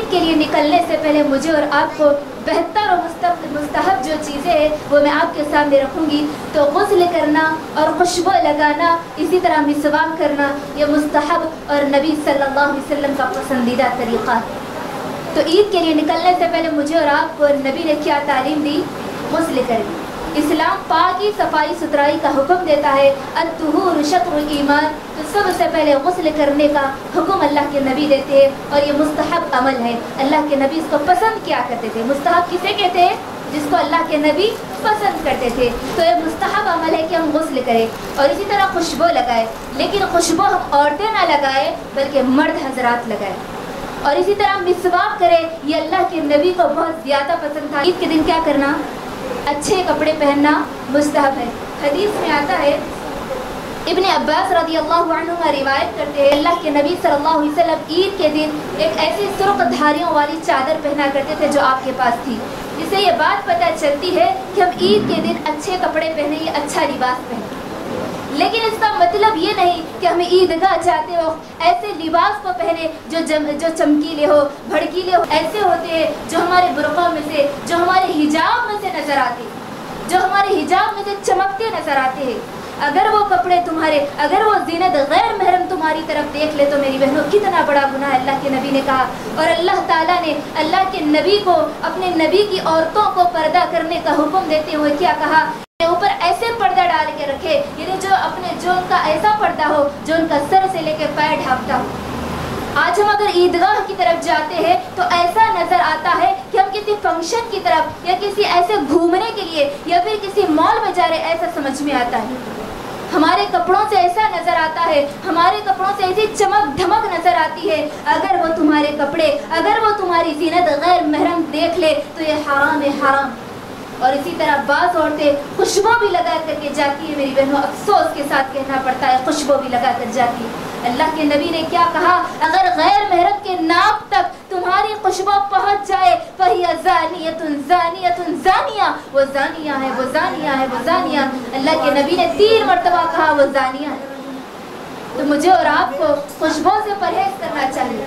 عید کے لیے نکلنے سے پہلے مجھے اور آپ کو بہتر اور مستحب جو چیزیں ہیں وہ میں آپ کے سامنے رکھوں گی. تو غسل کرنا اور خوشبو لگانا، اسی طرح مسواک کرنا، یہ مستحب اور نبی صلی اللہ علیہ وسلم کا پسندیدہ طریقہ ہے. تو عید کے لیے نکلنے سے پہلے مجھے اور آپ کو نبی نے کیا تعلیم دی؟ غسل کریں. اسلام پاکی صفائی ستھرائی کا حکم دیتا ہے. الطہور شطر الایمان. تو سب سے پہلے غسل کرنے کا حکم اللہ کے نبی دیتے ہیں اور یہ مستحب عمل ہے. اللہ کے نبی اس کو پسند کیا کرتے تھے. مستحب کسے کہتے ہیں؟ جس کو اللہ کے نبی پسند کرتے تھے. تو یہ مستحب عمل ہے کہ ہم غسل کریں اور اسی طرح خوشبو لگائیں. لیکن خوشبو ہم عورتیں نہ لگائیں بلکہ مرد حضرات لگائیں. اور اسی طرح مسواک کریں. یہ اللہ کے نبی کو بہت زیادہ پسند تھا. عید کے دن کیا کرنا؟ اچھے کپڑے پہننا مستحب ہے. حدیث میں آتا ہے، ابن عباس رضی اللہ عنہ روایت کرتے ہیں، اللہ کے نبی صلی اللہ علیہ وسلم عید کے دن ایک ایسی سرخ دھاریوں والی چادر پہنا کرتے تھے جو آپ کے پاس تھی. اس سے یہ بات پتہ چلتی ہے کہ ہم عید کے دن اچھے کپڑے پہنے، یہ اچھا لباس پہنے. لیکن اس کا مطلب یہ نہیں کہ ہم عیدگاہ جاتے وقت ایسے لباس کو پہنے جو چمکیلے ہو، بھڑکیلے ہو. ایسے ہوتے ہیں جو ہمارے برقع میں سے، جو ہمارے حجاب میں سے نظر آتے، جو ہمارے حجاب میں سے چمکتے نظر آتے ہیں. اگر وہ کپڑے تمہارے، اگر وہ زینت غیر محرم تمہاری طرف دیکھ لے تو میری بہنوں کتنا بڑا گناہ اللہ کے نبی نے کہا. اور اللہ تعالیٰ نے اللہ کے نبی کو، اپنے نبی کی عورتوں کو پردہ کرنے کا حکم دیتے ہوئے کیا کہا؟ اوپر ایسے پردہ ڈال کے رکھے، یعنی جو ان کا ایسا پردہ ہو جو ان کا سر سے لے کے پیر ڈھانپتا ہو. آج ہم اگر عیدگاہ کی طرف جاتے ہیں تو ایسا نظر آتا ہے کہ ہم کسی فنکشن کی طرف یا کسی ایسے گھومنے کے لیے یا پھر کسی مال میں جا رہے، ایسا سمجھ میں آتا ہے. ہمارے کپڑوں سے ایسا نظر آتا ہے، ہمارے کپڑوں سے ایسی چمک دھمک نظر آتی ہے. اگر وہ تمہارے کپڑے، اگر وہ تمہاری زینت غیر محرم دیکھ لے تو یہ حرام ہے، حرام. اور اسی طرح بعض عورتیں خوشبو بھی لگا کر کے جاتی ہے. میری بہنوں افسوس کے ساتھ کہنا پڑتا ہے، خوشبو بھی لگا کر جاتی ہے. اللہ کے نبی نے کیا کہا؟ اگر غیر محرم کے ناک تک تمہاری خوشبو پہنچ جائے فَهِيَ زَانِيَةٌ زَانِيَةٌ زانیہ، وہ زانیہ ہے، وہ زانیہ ہے، وہ زانیہ. اللہ کے نبی نے 3 مرتبہ کہا وہ زانیہ ہے. تو مجھے اور آپ کو خوشبو سے پرہیز کرنا چاہیے.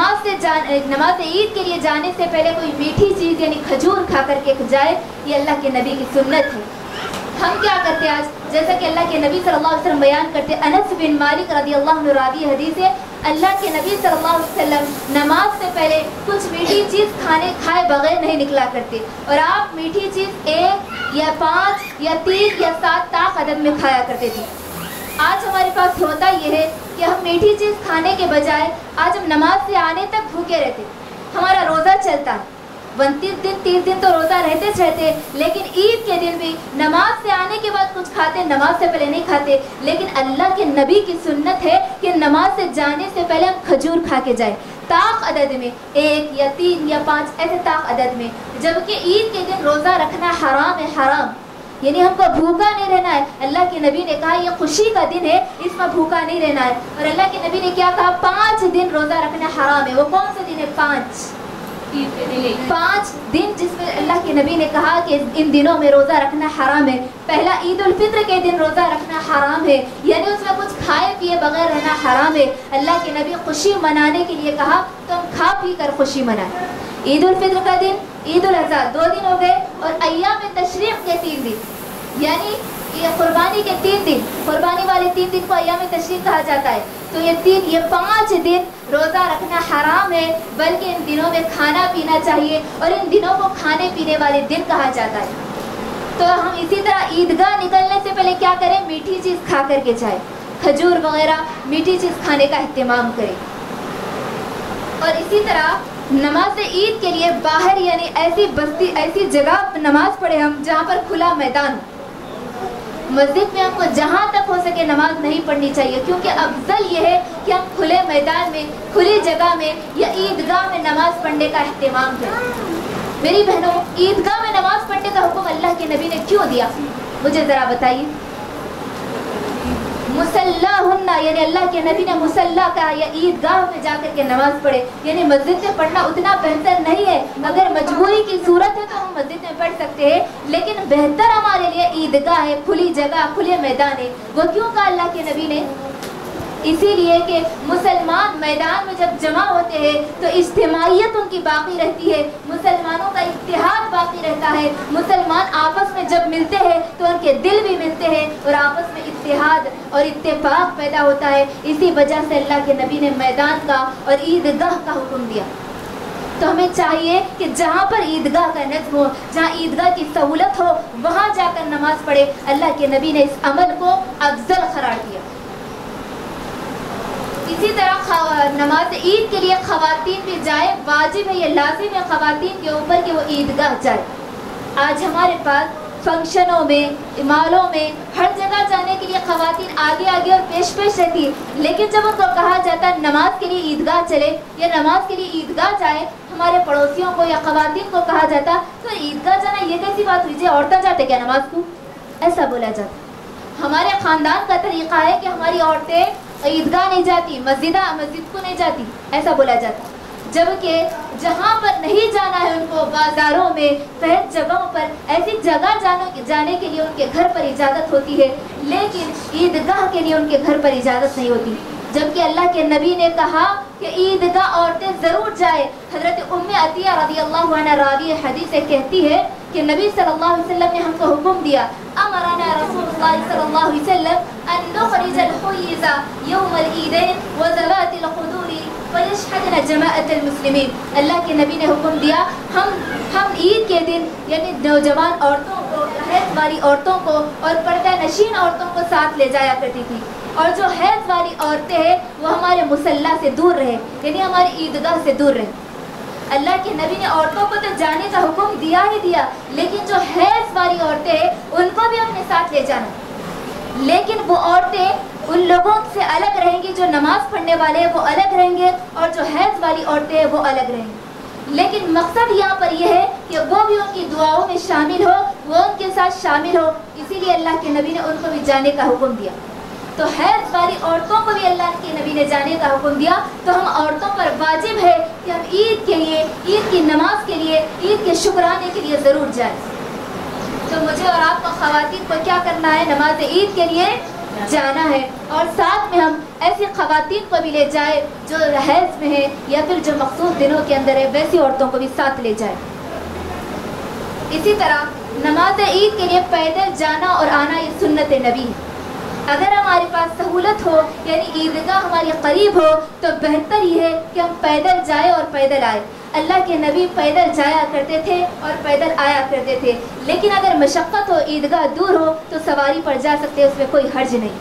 نماز عید کے لیے جانے سے پہلے کوئی میٹھی چیز یعنی کھجور کھا کر کے جائے، یہ اللہ کے نبی کی سنت ہے. ہم کیا کرتے آج؟ جیسا کہ اللہ کے نبی صلی اللہ علیہ وسلم بیان کرتے، انس بن مالک رضی اللہ عنہ راوی حدیث ہے، اللہ کے نبی صلی اللہ علیہ وسلم نماز سے پہلے کچھ میٹھی چیز کھائے بغیر نہیں نکلا کرتے. اور آپ میٹھی چیز 1 یا 5 یا 3 یا 7 طاق عدد میں کھایا کرتے تھے. آج ہمارے پاس ہوتا یہ ہے کہ ہم میٹھی چیز کھانے کے بجائے آج ہم نماز سے آنے تک بھوکے رہتے. ہمارا روزہ چلتا ہے، 29 دن تو روزہ رہتے، لیکن عید کے دن بھی نماز سے آنے کے بعد کچھ کھاتے، نماز سے پہلے نہیں کھاتے. لیکن اللہ کے نبی کی سنت ہے کہ نماز سے جانے سے پہلے ہم کھجور کھا کے جائیں، طاق عدد میں 1 یا 3 یا 5 ایسے طاق عدد میں. جبکہ عید کے دن روزہ رکھنا حرام ہے، حرام، یعنی ہم کو بھوکا نہیں رہنا ہے. اللہ کے نبی نے کہا یہ خوشی کا دن ہے، اس میں بھوکا نہیں رہنا ہے. اور اللہ کے نبی نے کیا کہا؟ 5 دن روزہ رکھنا حرام ہے. وہ کون سے دن ہے؟ 5 دن جس میں اللہ کے نبی نے کہا کہ ان دنوں میں روزہ رکھنا حرام ہے. پہلا عید الفطر کے دن روزہ رکھنا حرام ہے، یعنی اس میں کچھ کھائے پیے بغیر رہنا حرام ہے. اللہ کے نبی خوشی منانے کے لیے کہا تو ہم کھا پی کر خوشی منائیں. عید الفطر کا دن، عید الاضحیٰ 2 دن ہو گئے، اور ایام تشریق کے 3 دن، یعنی یہ قربانی کے 3 دن، قربانی والے 3 دن کو ایام تشریق کہا جاتا ہے. تو یہ 5 دن روزہ رکھنا حرام ہے، بلکہ ان دنوں میں کھانا پینا چاہیے اور ان دنوں کو کھانے پینے والے دن کہا جاتا ہے. تو ہم اسی طرح عیدگاہ نکلنے سے پہلے کیا کریں؟ میٹھی چیز کھا کر کے جائیں، کھجور وغیرہ میٹھی چیز کھانے کا اہتمام کریں. اور اسی طرح نماز عید کے لیے باہر یعنی ایسی بستی، ایسی جگہ نماز پڑھے ہم جہاں پر کھلا میدان ہو. مسجد میں ہم کو جہاں تک ہو سکے نماز نہیں پڑھنی چاہیے، کیونکہ افضل یہ ہے کہ ہم کھلے میدان میں، کھلی جگہ میں یا عیدگاہ میں نماز پڑھنے کا اہتمام کریں. میری بہنوں، عیدگاہ میں نماز پڑھنے کا حکم اللہ کے نبی نے کیوں دیا؟ مجھے ذرا بتائیے. مصلاہن، یعنی اللہ کے نبی نے مصلا کہا یا عیدگاہ میں جا کر کے نماز پڑھے. یعنی مسجد میں پڑھنا اتنا بہتر نہیں ہے، اگر مجبوری کی صورت ہے تو ہم مسجد میں پڑھ سکتے ہیں، لیکن بہتر ہمارے لیے عیدگاہ ہے، کھلی جگہ، کھلے میدان ہے. وہ کیوں کہا اللہ کے نبی نے؟ اسی لیے کہ مسلمان میدان میں جب جمع ہوتے ہیں تو اجتماعیت ان کی باقی رہتی ہے، مسلمانوں کا اتحاد باقی رہتا ہے، مسلمان آپس میں جب ملتے ہیں تو ان کے دل بھی ملتے ہیں اور آپس میں اتحاد اور اتفاق پیدا ہوتا ہے۔ اسی وجہ سے اللہ کے نبی نے میدان کا اور عیدگاہ کا حکم دیا۔ تو ہمیں چاہیے کہ جہاں پر عیدگاہ کا نظم ہو، جہاں عیدگاہ کی سہولت ہو، وہاں جا کر نماز پڑھے۔ اللہ کے نبی نے اس عمل کو افضل قرار دیا۔ اسی طرح نماز عید کے لیے خواتین بھی جائے، واجب ہے، یہ لازم ہے خواتین کے اوپر کہ وہ عیدگاہ جائے۔ آج ہمارے پاس فنکشنوں میں، مالوں میں، ہر جگہ جانے کے لیے خواتین آگے آگے اور پیش پیش رہتی ہے، لیکن جب ان کو کہا جاتا ہے نماز کے لیے عیدگاہ چلے یا نماز کے لیے عیدگاہ جائے، ہمارے پڑوسیوں کو یا خواتین کو کہا جاتا تو عیدگاہ جانا یہ کیسی بات ہوئی جی، عورتیں جاتے کیا نماز کو؟ ایسا بولا جاتا۔ ہمارے خاندان کا طریقہ ہے کہ ہماری عورتیں عیدگاہ نہیں جاتی، مسجد کو نہیں جاتی، ایسا بولا جاتا۔ جبکہ جہاں پر نہیں جانا ہے ان کو، بازاروں میں، فحش جگہوں پر، ایسی جگہ جانے کے لیے ان کے گھر پر اجازت ہوتی ہے، لیکن عیدگاہ کے لیے ان کے گھر پر اجازت نہیں ہوتی۔ جبکہ اللہ کے نبی نے کہا کہ عیدگاہ عورتیں ضرور جائے۔ حضرت ام عطیہ رضی اللہ عنہ راوی حدیث سے کہتی ہے کہ نبی صلی اللہ علیہ وسلم نے ہم کو حکم دیا، امرنا رسول اللہ صلی اللہ علیہ وسلم ان نخرج الحیض یوم العیدین وذوات الخدور فیشهدن جماعت المسلمین۔ اللہ کے نبی نے حکم دیا ہم عید کے دن یعنی نوجوان عورتوں کو، حیض والی عورتوں کو اور پردہ نشین عورتوں کو ساتھ لے جایا کرتی تھی، اور جو حیض والی عورتیں ہیں وہ ہمارے مصلی سے دور رہے، یعنی ہماری عیدگاہ سے دور رہے۔ اللہ کے نبی نے عورتوں کو تو جانے کا حکم دیا ہی دیا، لیکن جو حیض والی عورتیں ہیں ان کو بھی اپنے ساتھ لے جانا، لیکن وہ عورتیں ان لوگوں سے الگ رہیں گی، جو نماز پڑھنے والے ہیں وہ الگ رہیں گے، اور جو حیض والی عورتیں ہیں وہ الگ رہیں گی۔ لیکن مقصد یہاں پر یہ ہے کہ وہ بھی ان کی دعاؤں میں شامل ہو، وہ ان کے ساتھ شامل ہو، اسی لیے اللہ کے نبی نے ان کو بھی جانے کا حکم دیا۔ تو حیض والی عورتوں کو بھی اللہ کے نبی نے جانے کا حکم دیا، تو ہم عورتوں پر واجب ہے کہ ہم عید کے لیے، عید کی نماز کے لیے، عید کے شکرانے کے لیے ضرور جائیں۔ تو مجھے اور آپ کو خواتین کو کیا کرنا ہے؟ نماز عید کے لیے جانا ہے، اور ساتھ میں ہم ایسی خواتین کو بھی لے جائے جو حیض میں ہے یا پھر جو مخصوص دنوں کے اندر ہے، ویسی عورتوں کو بھی ساتھ لے جائے۔ اسی طرح نماز عید کے لیے پیدل جانا اور آنا یہ سنت نبی ہے۔ اگر ہمارے پاس سہولت ہو، یعنی عیدگاہ ہمارے قریب ہو، تو بہتر یہ ہے کہ ہم پیدل جائیں اور پیدل آئیں۔ اللہ کے نبی پیدل جایا کرتے تھے اور پیدل آیا کرتے تھے، لیکن اگر مشقت ہو، عیدگاہ دور ہو تو سواری پر جا سکتے، اس میں کوئی حرج نہیں۔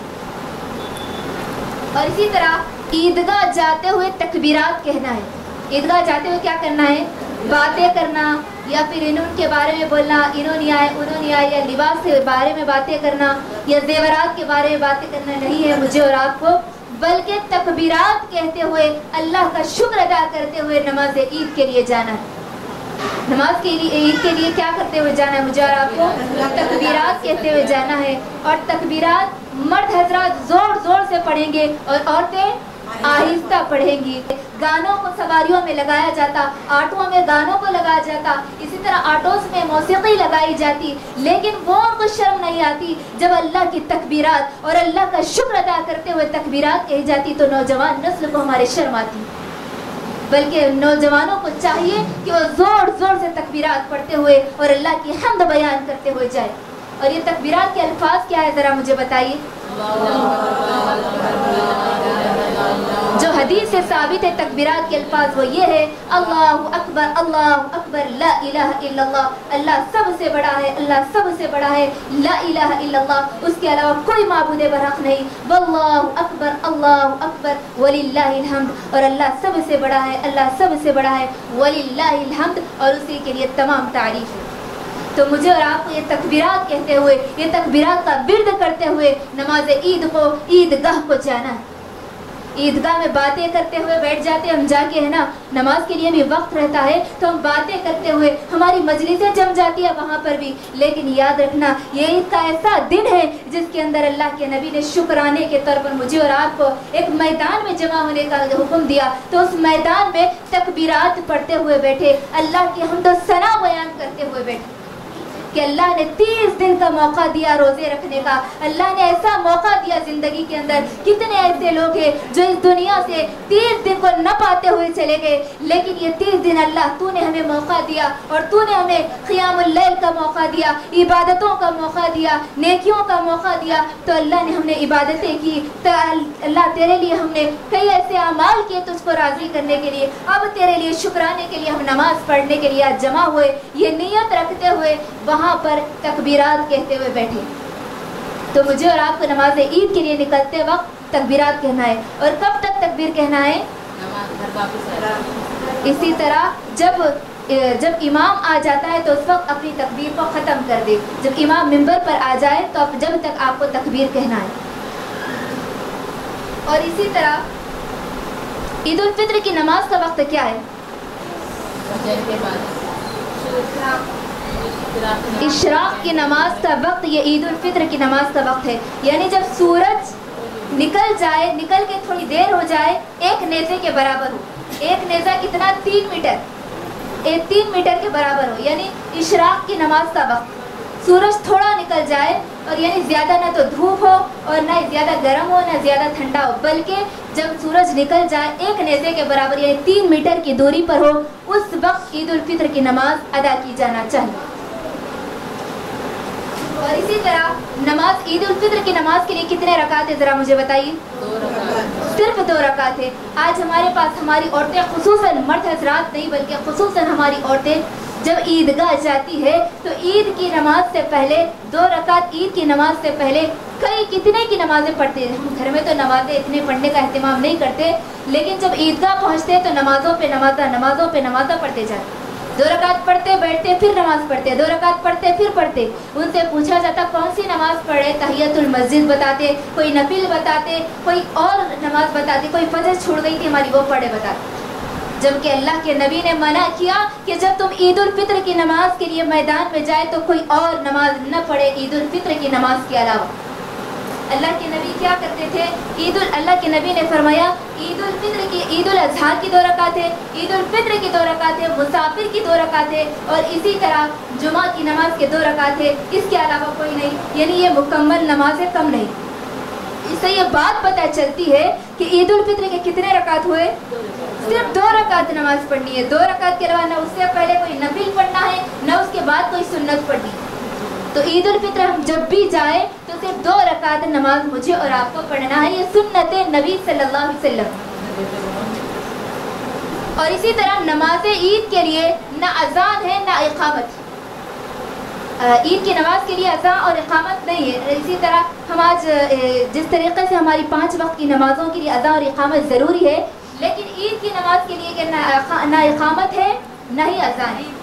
اور اسی طرح عیدگاہ جاتے ہوئے تکبیرات کہنا ہے۔ عیدگاہ جاتے ہوئے کیا کرنا ہے؟ باتیں کرنا، یا پھر انہوں کے بارے میں بولنا، انہوں نہیں آئے انہوں نہیں آئے، یا لباس کے بارے میں باتیں کرنا، یا زیورات کے بارے میں باتیں کرنا نہیں ہے مجھے اور آپ کو، بلکہ تکبیرات کہتے ہوئے اللہ کا شکر ادا کرتے ہوئے نماز عید کے لیے جانا ہے۔ نماز کے لیے، عید کے لیے کیا کرتے ہوئے جانا ہے مجھے اور آپ کو؟ تکبیرات کہتے ہوئے جانا ہے، اور تکبیرات مرد حضرات زور زور سے پڑھیں گے اور عورتیں آہستہ پڑھیں گی۔ گانوں کو سواریوں میں لگایا جاتا، آٹوں میں گانوں کو لگایا جاتا، اسی طرح آٹوز میں موسیقی لگائی جاتی، لیکن وہ ان کو شرم نہیں آتی جب اللہ کی تکبیرات اور اللہ کا شکر ادا کرتے ہوئے تکبیرات کہی جاتی تو نوجوان نسل کو ہمارے شرم آتی۔ بلکہ نوجوانوں کو چاہیے کہ وہ زور زور سے تکبیرات پڑھتے ہوئے اور اللہ کی حمد بیان کرتے ہوئے جائے۔ اور یہ تکبیرات کے الفاظ کیا ہے ذرا مجھے بتائیے؟ جو حدیث سے ثابت ہے تکبیرات کے الفاظ وہ یہ ہے، اللہ اکبر لا الہ الا اللہ، اللہ سب سے بڑا ہے، اللہ سب سے بڑا ہے، لا الہ الا اللہ، اس کے علاوہ کوئی معبود برحق نہیں، واللہ اکبر وللہ الحمد، اور اللہ سب سے بڑا ہے، اللہ سب سے بڑا ہے، وللہ الحمد، اور اسی کے لیے تمام تعریف ہے۔ تو مجھے اور آپ کو یہ تکبیرات کہتے ہوئے، یہ تکبیرات کا ورد کرتے ہوئے نماز عید کو، عیدگاہ کو جانا ہے۔ عیدگاہ میں باتیں کرتے ہوئے بیٹھ جاتے ہم جا کے، ہے نا، نماز کے لیے بھی وقت رہتا ہے تو ہم باتیں کرتے ہوئے، ہماری مجلسیں جم جاتی ہے وہاں پر بھی، لیکن یاد رکھنا یہ عید کا ایسا دن ہے جس کے اندر اللہ کے نبی نے شکرانے کے طور پر مجھے اور آپ کو ایک میدان میں جمع ہونے کا حکم دیا، تو اس میدان میں تکبیرات پڑھتے ہوئے بیٹھے، اللہ کی حمد و ثنا بیان کرتے ہوئے بیٹھے، کہ اللہ نے 30 دن کا موقع دیا روزے رکھنے کا. اللہ نے ایسا موقع دیا زندگی کے اندر. کتنے ایسے لوگ ہیں جو اس دنیا سے 30 دن کو نہ پاتے ہوئے چلے گئے, لیکن یہ 30 دن اللہ تو نے ہمیں موقع دیا, اور تو نے ہمیں قیام اللیل کا موقع دیا, عبادتوں کا موقع دیا, نیکیوں کا موقع دیا. تو اللہ نے ہم نے عبادتیں کی, تو اللہ تیرے لیے ہم نے کئی ایسے اعمال کیے تجھ کو راضی کرنے کے لیے. اب تیرے لیے شکرانے کے لیے ہم نماز پڑھنے کے لیے آج جمع ہوئے, یہ نیت رکھتے ہوئے وہاں پر تکبیرات کہتے ہوئے بیٹھے. تو مجھے اور آپ کو نماز عید کے لیے نکلتے وقت تکبیرات کہنا ہے. اور کب تک تکبیر کہنا ہے؟ اسی طرح جب امام آ جاتا ہے تو اس وقت اپنی تکبیر کو ختم کر دے. جب امام منبر پر آ جائے تو جب تک آپ کو تکبیر کہنا ہے. اور اسی طرح عید الفطر کی نماز کا وقت کیا ہے؟ اشراق کی نماز کا وقت یہ عید الفطر کی نماز کا وقت ہے. یعنی جب سورج نکل جائے, نکل کے تھوڑی دیر ہو جائے, ایک نیزے کے برابر ہو. ایک نیزہ کتنا؟ 3 میٹر. 3 میٹر کے برابر ہو, یعنی اشراق کی نماز کا وقت. سورج تھوڑا نکل جائے, اور یعنی زیادہ نہ تو دھوپ ہو اور نہ زیادہ گرم ہو نہ زیادہ ٹھنڈا ہو, بلکہ جب سورج نکل جائے ایک نیزے کے برابر یعنی 3 میٹر کی دوری پر ہو, اس وقت عید الفطر کی نماز ادا کی جانا چاہیے. اور اسی طرح نماز عید الفطر کی نماز کے لیے کتنے رکعت ہے ذرا مجھے بتائیے؟ 2 رکعت. صرف 2 رکعت ہے. آج ہمارے پاس ہماری عورتیں, خصوصاً مرد حضرات نہیں بلکہ خصوصاً ہماری عورتیں جب عیدگاہ جاتی ہے تو عید کی نماز سے پہلے 2 رکعت عید کی نماز سے پہلے کتنے کی نمازیں پڑھتے ہیں. ہم گھر میں تو نمازیں اتنے پڑھنے کا اہتمام نہیں کرتے, لیکن جب عیدگاہ پہنچتے تو نمازوں پہ نمازیں پڑھتے جاتے. 2 رکعت پڑھتے بیٹھتے پھر نماز پڑھتے, 2 رکعت پڑھتے پھر پڑھتے. ان سے پوچھا جاتا کون سی نماز پڑھے, تحیت المسجد بتاتے, کوئی نفل بتاتے, کوئی اور نماز بتاتے, کوئی فجر چھوڑ گئی تھی ہماری وہ پڑھے بتاتے. جبکہ اللہ کے نبی نے منع کیا کہ جب تم عید الفطر کی نماز کے لیے میدان میں جائے تو کوئی اور نماز نہ پڑھے عید الفطر کی نماز کے علاوہ. اللہ کے نبی کیا کرتے تھے؟ اللہ کے نبی نے فرمایا عید الفطر کی, عید الاضحیٰ کی 2 رکعت ہے, عید الفطر کی 2 رکعت ہے, مسافر کی 2 رکعت ہے, اور اسی طرح جمعہ کی نماز کے 2 رکعت ہے. اس کے علاوہ کوئی نہیں. یعنی یہ مکمل نماز ہے, کم نہیں. اس سے یہ بات پتہ چلتی ہے کہ عید الفطر کے کتنے رکعت ہوئے؟ صرف 2 رکعت نماز پڑھنی ہے. 2 رکعت کے علاوہ نہ اس سے پہلے کوئی نفل پڑھنا ہے نہ اس کے بعد کوئی سنت پڑھنی ہے. تو عید الفطر ہم جب بھی جائیں تو صرف 2 رکعت نماز مجھے اور آپ کو پڑھنا ہے. یہ سنت نبی صلی اللہ علیہ وسلم. اور اسی طرح نماز عید کے لیے نہ اذان ہے نہ اقامت. عید کی نماز کے لیے اذان اور اقامت نہیں ہے. اسی طرح ہم آج جس طریقے سے ہماری 5 وقت کی نمازوں کے لیے اذان اور اقامت ضروری ہے, لیکن عید کی نماز کے لیے نہ اقامت ہے نہ ہی اذان ہے.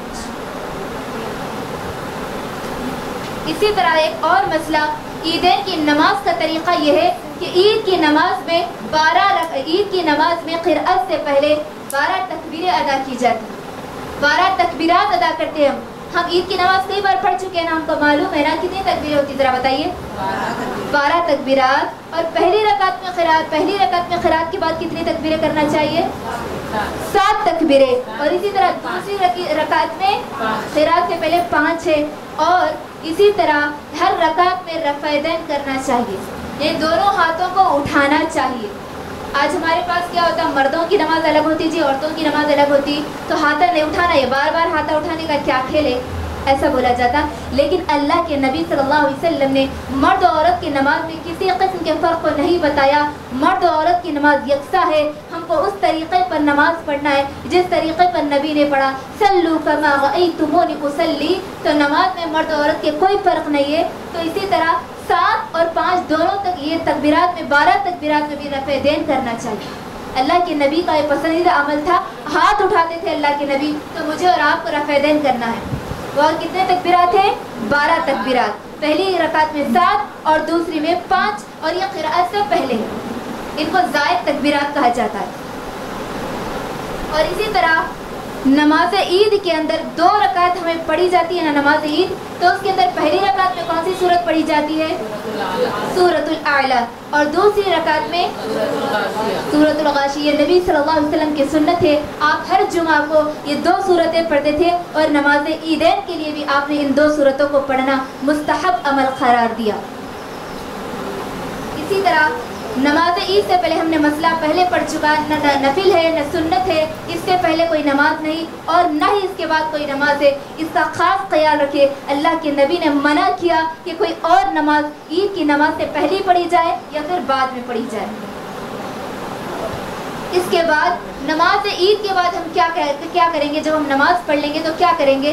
اسی طرح ایک اور مسئلہ, عیدین کی نماز کا طریقہ یہ ہے کہ عید کی نماز میں قرأت سے پہلے 12 تکبیریں ادا کی جاتی ہیں. 12 تکبیرات ادا کرتے ہیں. ہم عید کی نماز کئی بار پڑھ چکے ہیں نا, ہم کو معلوم ہے نا کتنی تکبیریں ہوتی ذرا بتائیے؟ 12 تکبیرات. اور پہلی رکعت میں قرأت کے بعد کتنی تکبیریں کرنا چاہیے؟ 7 تکبیریں. اور اسی طرح دوسری رکعت میں قرأت سے پہلے 5 ہے. اور اسی طرح ہر رکعت میں رفع دین کرنا چاہیے, یہ دونوں ہاتھوں کو اٹھانا چاہیے. آج ہمارے پاس کیا ہوتا ہے, مردوں کی نماز الگ ہوتی جی, عورتوں کی نماز الگ ہوتی, تو ہاتھا نہیں اٹھانا, یہ بار بار ہاتھا اٹھانے کا کیا کھیل ہے, ایسا بولا جاتا. لیکن اللہ کے نبی صلی اللہ علیہ وسلم نے مرد و عورت کی نماز میں کسی قسم کے فرق کو نہیں بتایا. مرد و عورت کی نماز یکساں ہے. ہم کو اس طریقے پر نماز پڑھنا ہے جس طریقے پر نبی نے پڑھا. صلو کما رأیتمونی اصلی. تو نماز میں مرد و عورت کے کوئی فرق نہیں ہے. تو اسی طرح 7 اور 5 دونوں تک یہ تکبیرات میں 12 تکبیرات میں بھی رفع دین کرنا چاہیے. اللہ کے نبی کا یہ پسندیدہ عمل تھا, ہاتھ اٹھاتے تھے اللہ کے نبی. تو مجھے اور آپ کو رفع دین کرنا ہے. اور کتنے تکبیرات ہیں؟ 12 تکبیرات. پہلی رکعت میں 7 اور دوسری میں 5, اور یہ قرأت سے پہلے. ان کو زائد تکبیرات کہا جاتا ہے. اور اسی طرح नमाज ईद के अंदर 2 रकात हमें पढ़ी जाती है ना नमाज ईद, तो उसके अंदर पहली रकात में कौन सी सूरत पढ़ी जाती है? सूरतुल आला, और दूसरी रकात में सूरतुल गाशिया। नबी सल्लल्लाहु अलैहि वसल्लम की सुन्नत है, आप हर जुमा को ये 2 सूरतें पढ़ते थे, और नमाज ईदैन के लिए भी आपने इन 2 सूरतों को पढ़ना मुस्तहब अमल करार दिया। इसी तरह नमाज ईद से पहले हमने मसला पहले पढ़ चुका, न नफिल है न सुन्नत है, इससे पहले कोई नमाज नहीं और न ही इसके बाद कोई नमाज है। इसका खास ख्याल रखिए, अल्लाह के नबी ने मना किया कि कोई और नमाज ईद की नमाज से पहले पढ़ी जाए या फिर बाद में पढ़ी जाए। इसके बाद नमाज ईद के बाद हम क्या करेंगे? जब हम नमाज पढ़ लेंगे तो क्या करेंगे?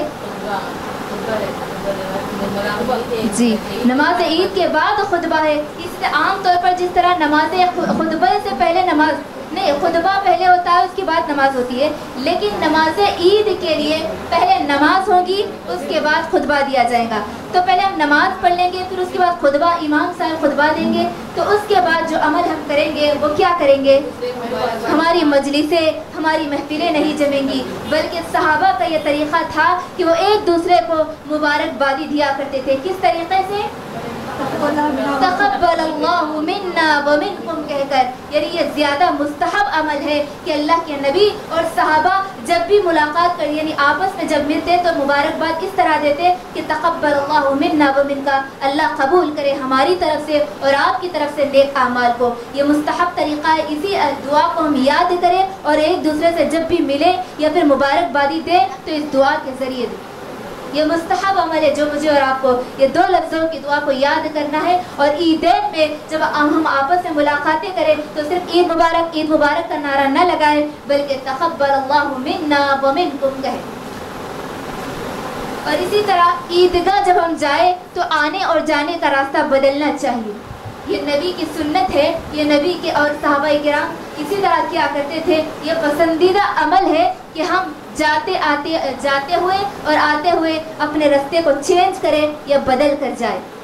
जी, नमाज ईद के बाद खुतबा है। इससे आम तौर पर जिस तरह नमाज खुतबे से पहले नमाज नहीं, खुतबा पहले होता है उसके बाद नमाज होती है, लेकिन नमाज ईद के लिए पहले नमाज होगी उसके बाद खुतबा दिया जाएगा। तो पहले हम नमाज पढ़ लेंगे, फिर उसके बाद खुतबा, इमाम साहब खुतबा देंगे, तो उसके बाद जो अमल हम करेंगे वो क्या करेंगे? हमारी मजलिसें, हमारी महफिलें नहीं जमेंगी, बल्कि सहाबा का ये तरीक़ा था कि वो एक दूसरे को मुबारकबादी दिया करते थे। किस तरीके से? तक़ब्बलल्लाहु मिन्ना व मिनकुम कहकर, यानी ये ज़्यादा मुस्तहब अमल है कि अल्लाह के नबी और सहाबा जब भी मुलाकात कर यानी आपस में जब मिलते तो मुबारकबाद इस तरह देते कि तक़ब्बलल्लाहु मिन्ना व मिनका, अल्लाह कबूल करे हमारी तरफ से और आपकी तरफ से नेक आमाल को। ये मुस्तहब तरीक़ा है, इसी दुआ को हम याद करें और एक दूसरे से जब भी मिले या फिर मुबारकबादी दें तो इस दुआ के ज़रिए दें। ये मुस्तहब अमल है जो मुझे और आपको ये 2 लफ्ज़ों की दुआ को याद करना है। और ईदैन में जब हम आपस में मुलाकातें करें तो सिर्फ ईद मुबारक का नारा न लगाएं, बल्कि तक़ब्बलल्लाहु मिन्ना व मिनकुम कहें। और इसी तरह ईदगाह जब हम जाए तो आने और जाने का रास्ता बदलना चाहिए। ये नबी की सुन्नत है, ये नबी के और सहाबा किराम इसी तरह क्या करते थे। ये पसंदीदा अमल है कि हम जाते हुए और आते हुए अपने रास्ते को चेंज करें या बदल कर जाए।